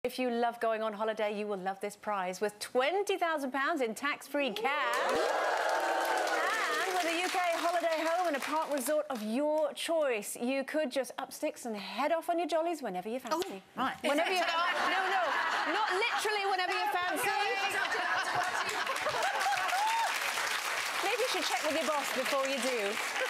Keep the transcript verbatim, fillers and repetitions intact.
If you love going on holiday, you will love this prize with twenty thousand pounds in tax-free cash. And with a U K holiday home and a park resort of your choice, you could just up sticks and head off on your jollies whenever you fancy. Oh, right. Whenever you... No, no, not literally whenever you fancy. Maybe you should check with your boss before you do.